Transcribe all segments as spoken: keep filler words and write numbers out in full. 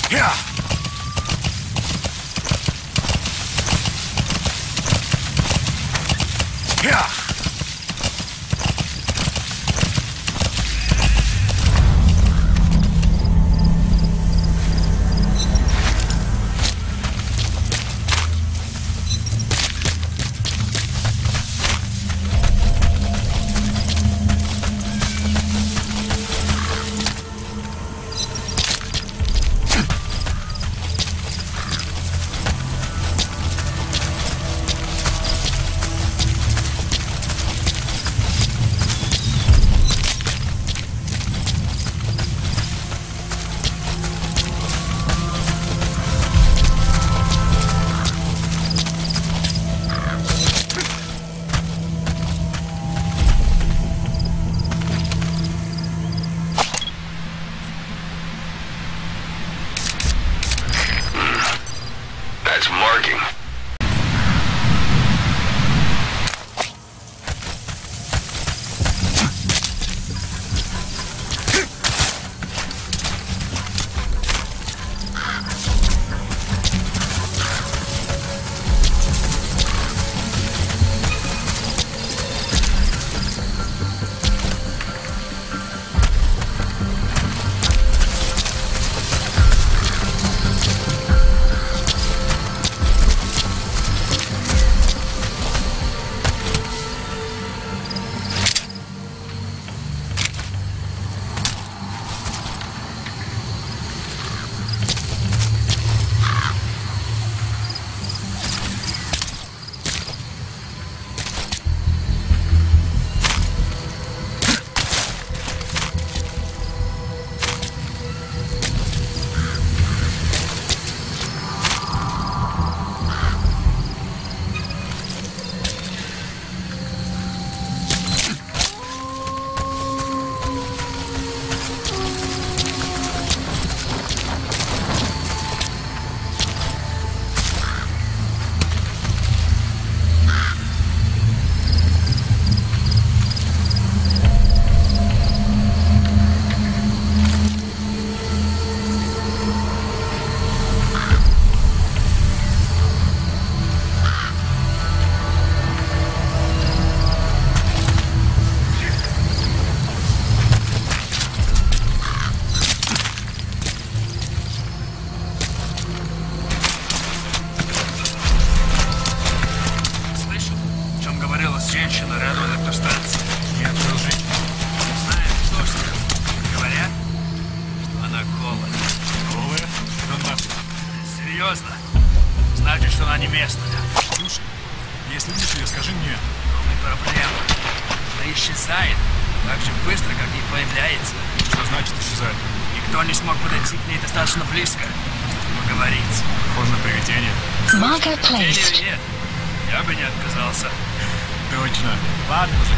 Серьезно? Значит, что она не местная. Слушай, если видишь ее, скажи мне. Но не проблема. Она исчезает так же быстро, как и появляется. Что значит исчезает? Никто не смог подойти к ней достаточно близко, чтобы поговорить. Похоже на привидение. Marker placed. Нет, я бы не отказался. Точно. Ладно уже.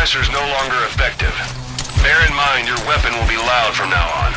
suppressor's no longer effective. Bear in mind your weapon will be loud from now on.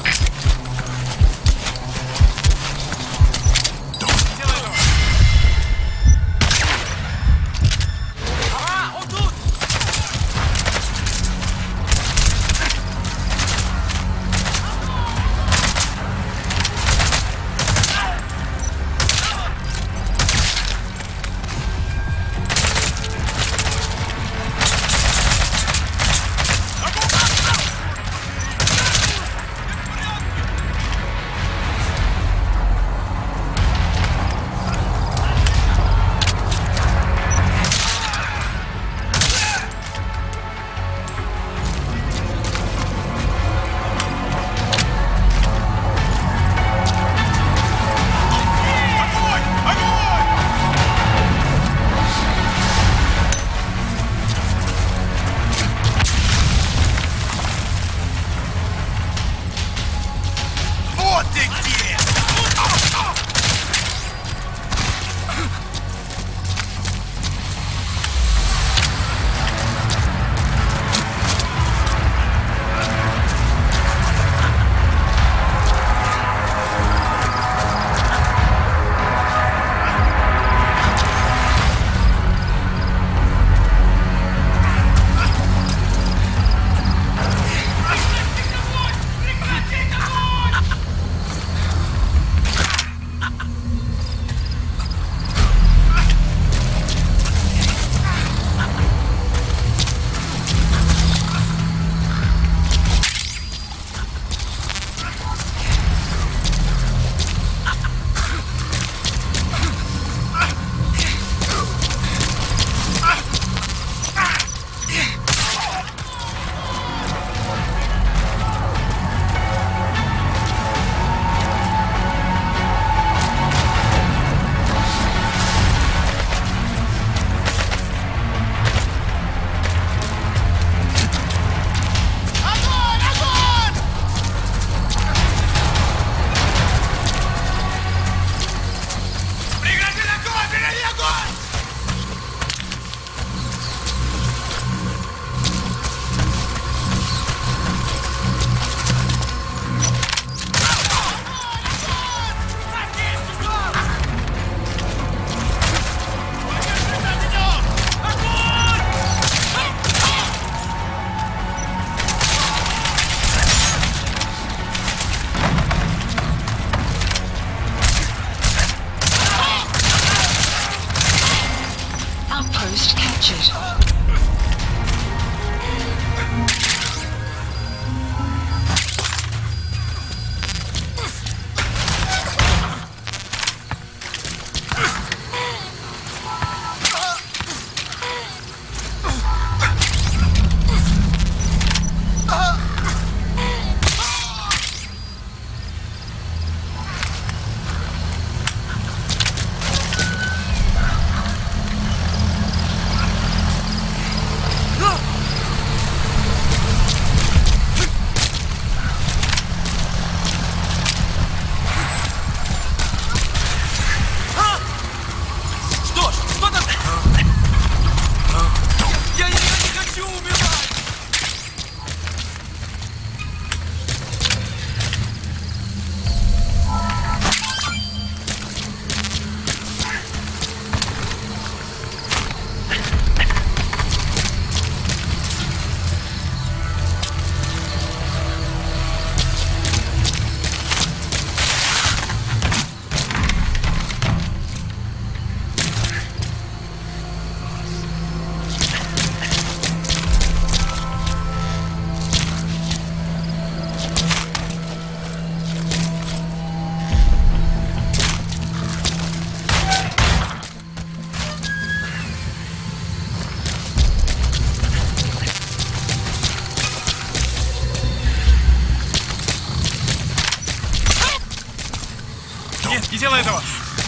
Не делай этого!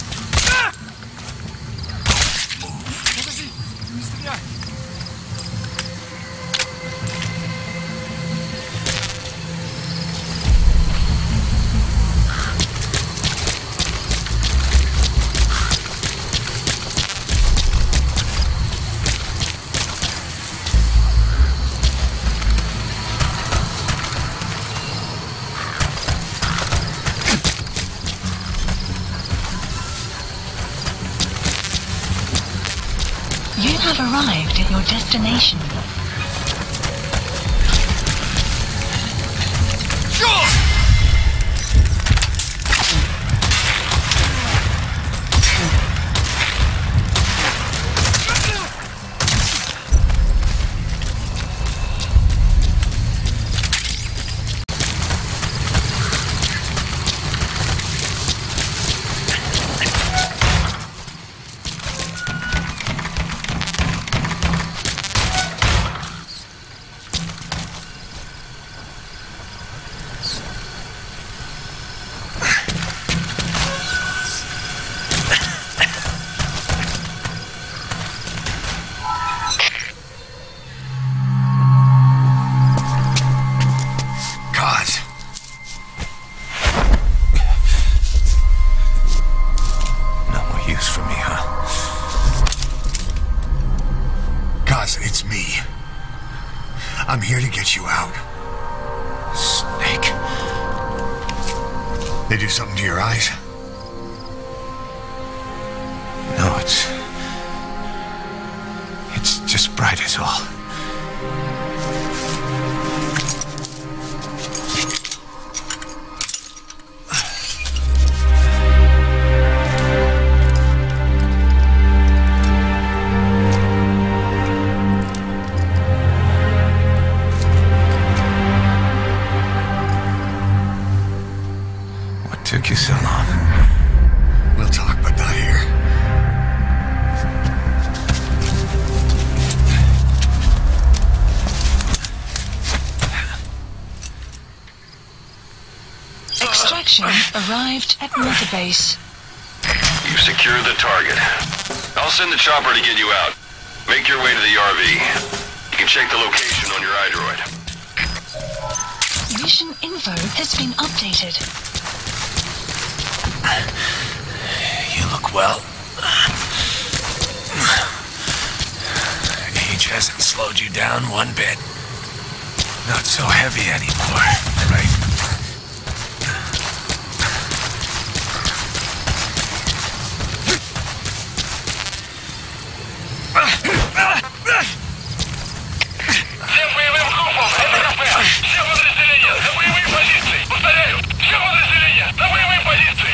Подожди, не стреляй! You have arrived at your destination. It's me. I'm here to get you out. Snake. They do something to your eyes? No, it's... It's just bright as all. Took you so long. We'll talk, but not here. Extraction arrived at Mother Base. You've secured the target. I'll send the chopper to get you out. Make your way to the R V. You can check the location on your iDroid. Mission info has been updated. You look well. Age hasn't slowed you down one bit. Not so heavy anymore, right? Всем боевым группам, это кафе! Все подразделения, на боевые позиции! Повторяю, все подразделения, на боевые позиции!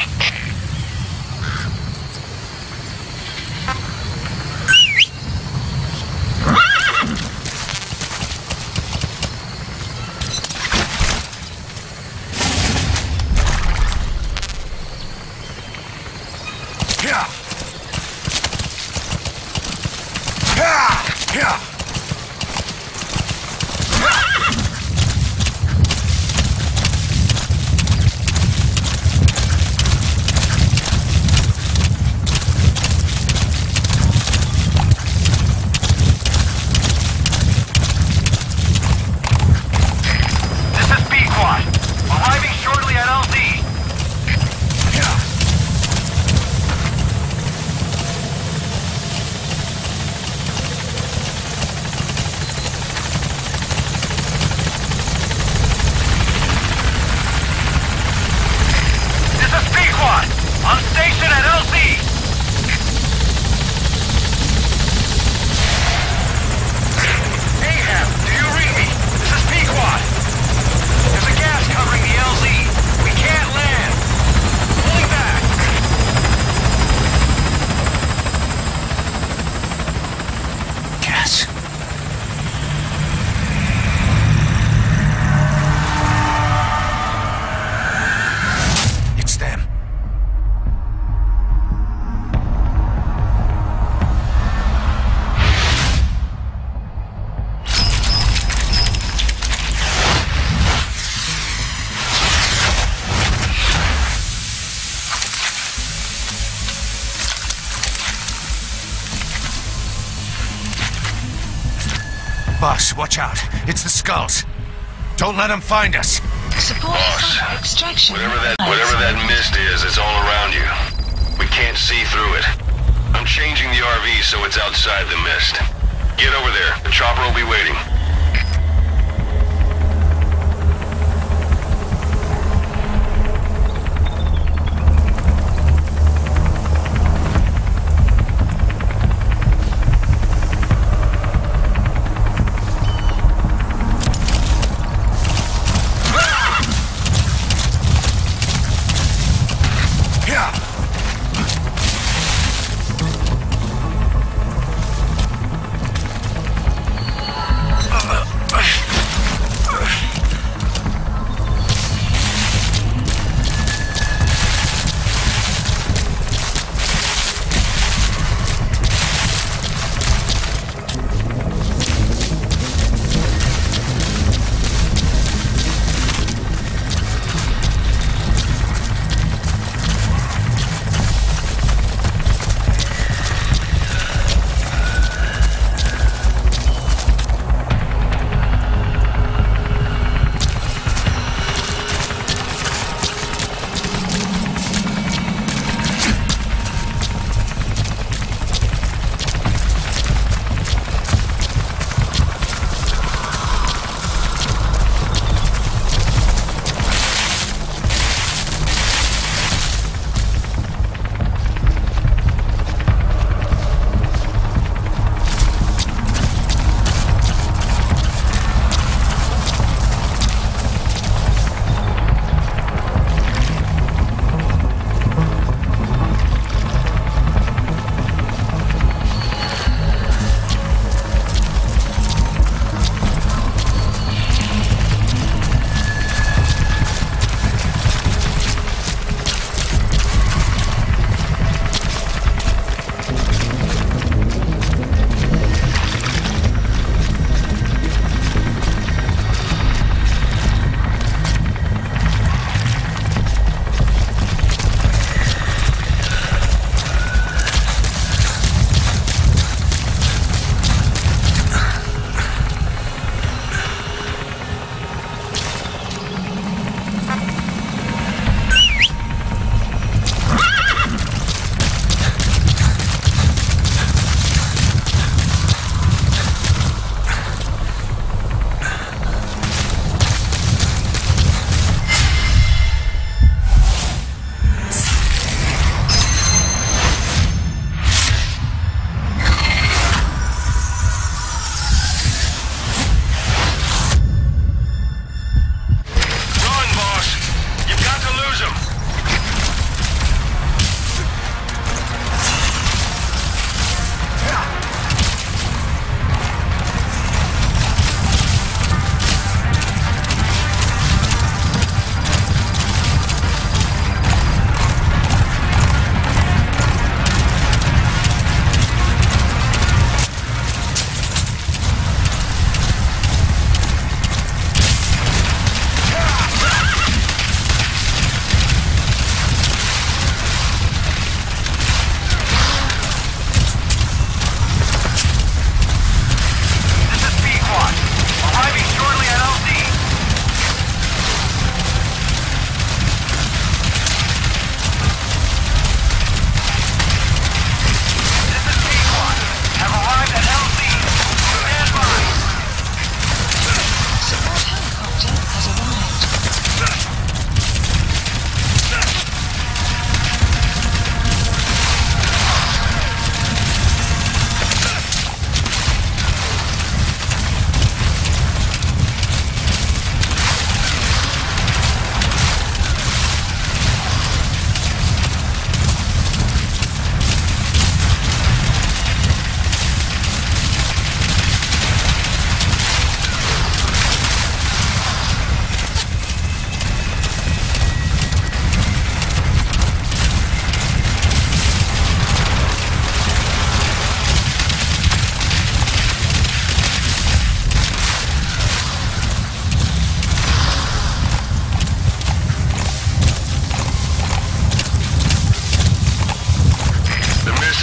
Boss, watch out. It's the skulls. Don't let them find us. Support Boss, extraction. Whatever that, whatever that mist is, it's all around you. We can't see through it. I'm changing the R V so it's outside the mist. Get over there. The chopper will be waiting.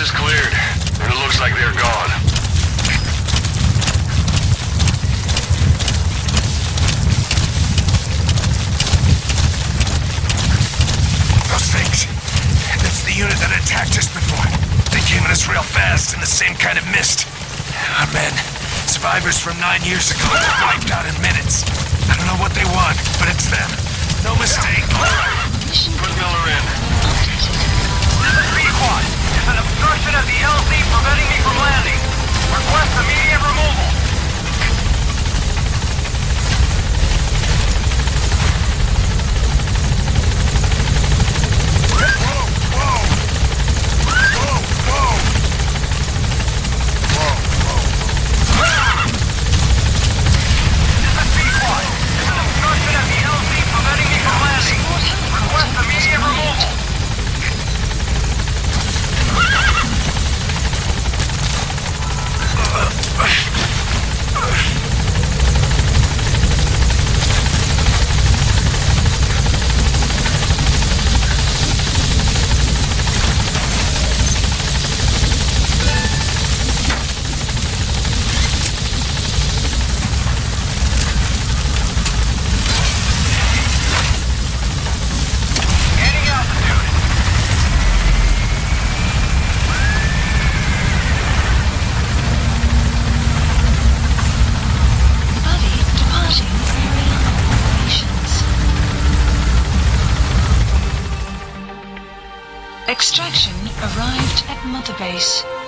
is cleared, and it looks like they're gone. Those things. That's the unit that attacked us before. They came at us real fast in the same kind of mist. Our men, survivors from nine years ago, were wiped out in minutes. I don't know what they want, but it's them. No mistake. Mission Put Miller in. updated. This is B-Quad. There's an obstruction at the L Z preventing me from landing. Request immediate removal. Extraction arrived at Mother Base.